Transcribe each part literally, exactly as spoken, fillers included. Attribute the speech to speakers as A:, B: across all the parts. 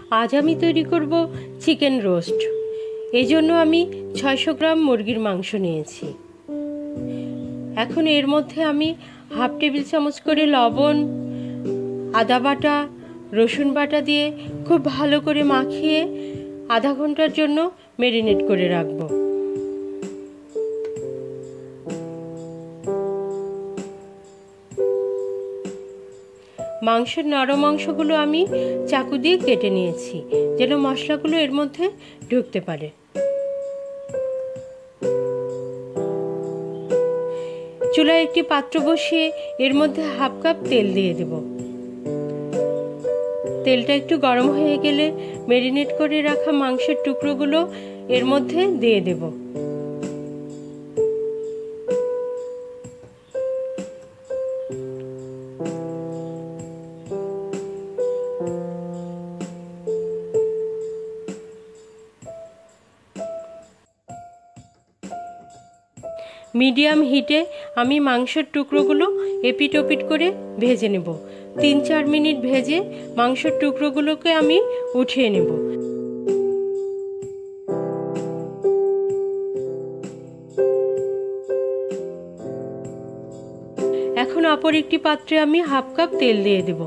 A: আজ আমি তৈরি করব চিকেন রোস্ট। এই জন্য আমি ছয়শো গ্রাম মুরগির মাংস নিয়েছি। এখন এর মধ্যে আমি হাফ টেবিল চামচ করে লবণ, আদা বাটা, রসুন বাটা দিয়ে খুব ভালো করে মাখিয়ে আধা ঘন্টার জন্য ম্যারিনেট করে রাখবো। মাংসের নরম অংশগুলো আমি চাকু দিয়ে কেটে নিয়েছি যেন মশলাগুলো এর মধ্যে ঢুকতে পারে। চুলায় একটি পাত্র বসিয়ে এর মধ্যে হাফ কাপ তেল দিয়ে দেব। তেলটা একটু গরম হয়ে গেলে ম্যারিনেট করে রাখা মাংসের টুকরোগুলো এর মধ্যে দিয়ে দেব। মিডিয়াম হিটে আমি মাংসের টুকরোগুলো এপিট ওপিট করে ভেজে নেব। তিন চার মিনিট ভেজে মাংসের টুকরোগুলোকে আমি উঠিয়ে নেব। এখন অপর একটি পাত্রে আমি হাফ কাপ তেল দিয়ে দেব।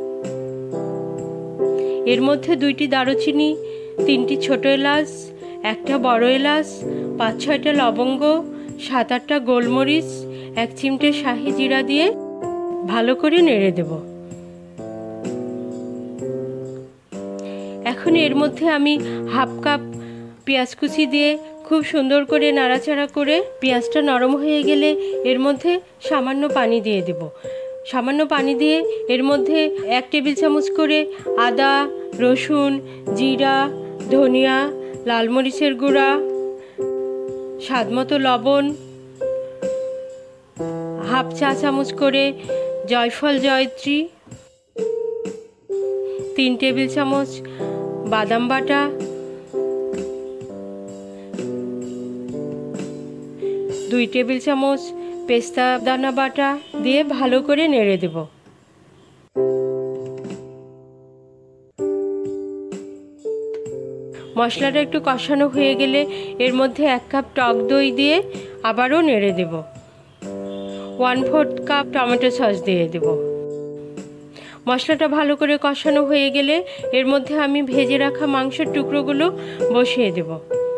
A: এর মধ্যে দুইটি দারুচিনি, তিনটি ছোট এলাচ, একটা বড় এলাচ, পাঁচ ছয়টা লবঙ্গ, সাত আটটা গোলমরিচ, এক চিমটে শাহি জিরা দিয়ে ভালো করে নেড়ে দেব। এখন এর মধ্যে আমি হাফ কাপ পেঁয়াজ কুচি দিয়ে খুব সুন্দর করে নাড়াচাড়া করে পেঁয়াজটা নরম হয়ে গেলে এর মধ্যে সামান্য পানি দিয়ে দেব। সামান্য পানি দিয়ে এর মধ্যে এক টেবিল চামচ করে আদা, রসুন, জিরা, ধনিয়া, লাল মরিচের গুঁড়া, স্বাদ মতো লবণ, হাফ চা চামচ করে জয়ফল জয়ত্রী, তিন টেবিল চামচ বাদাম বাটা, দুই টেবিল চামচ পেস্তা দানা বাটা দিয়ে ভালো করে নেড়ে দেব। মশলাটা একটু কষানো হয়ে গেলে এর মধ্যে এক কাপ টক দই দিয়ে আবারও নেড়ে দেব। One fourth cup tomato sauce দিয়ে দেব। মশলাটা ভালো করে কষানো হয়ে গেলে এর মধ্যে আমি ভেজে রাখা মাংসের টুকরোগুলো বসিয়ে দেব।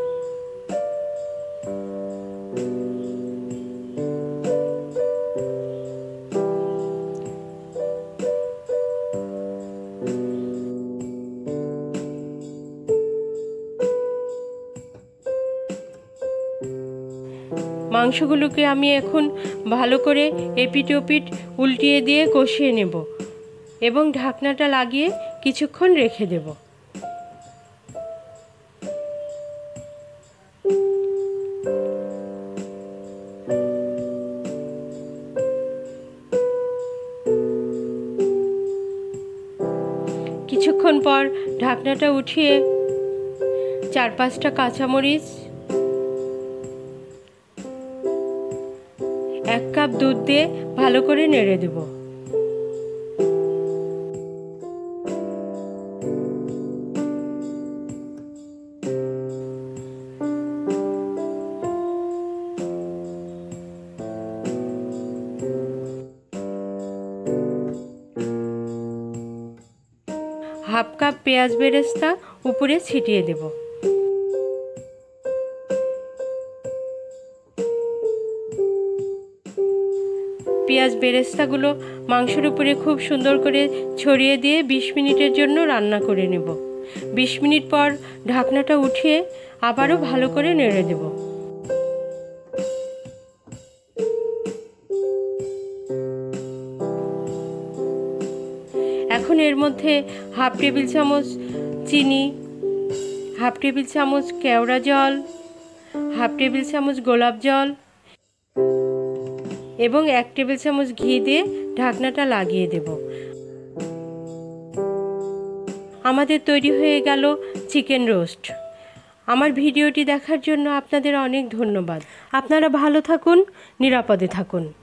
A: মাংসগুলোকে আমি এখন ভালো করে এপিট ওপিট উল্টিয়ে দিয়ে কষিয়ে নেব এবং ঢাকনাটা লাগিয়ে কিছুক্ষণ রেখে দেব। কিছুক্ষণ পর ঢাকনাটা উঠিয়ে চার পাঁচটা কাঁচামরিচ, এক কাপ দুধ দিয়ে ভালো করে নেড়ে দেব। হাফ কাপ পেঁয়াজ বেরেস্তা উপরে ছিটিয়ে দেব। পেঁয়াজ বেরেস্তাগুলো মাংসের উপরে খুব সুন্দর করে ছড়িয়ে দিয়ে বিশ মিনিটের জন্য রান্না করে নেব। বিশ মিনিট পর ঢাকনাটা উঠিয়ে আবারও ভালো করে নেড়ে দেব। এখন এর মধ্যে হাফ টেবিল চামচ চিনি, হাফ টেবিল চামচ কেওড়া জল, হাফ টেবিল চামচ গোলাপ জল এবং এক টেবিল চামচ ঘি দিয়ে ঢাকনাটা লাগিয়ে দেব। আমাদের তৈরি হয়ে গেল চিকেন রোস্ট। আমার ভিডিওটি দেখার জন্য আপনাদের অনেক ধন্যবাদ। আপনারা ভালো থাকুন, নিরাপদে থাকুন।